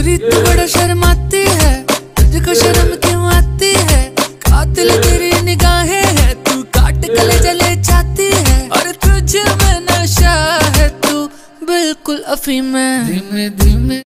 गोरी तू बड़ा शर्माती है, तुझको शर्म क्यों आती है? कातिल तेरी निगाहें है, तू काट कलेजा ले जाती है। और तुझ में नशा है, तू बिल्कुल अफीम है। धीमे धीमे